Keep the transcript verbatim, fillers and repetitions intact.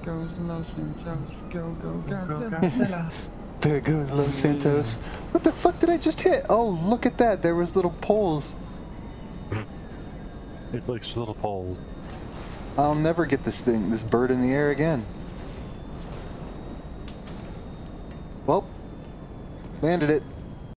goes Los Santos. Go, go, Godzilla. There goes Los Santos. What the fuck did I just hit? Oh, look at that. There was little poles. It likes little poles. I'll never get this thing, this bird in the air again. Well, landed it.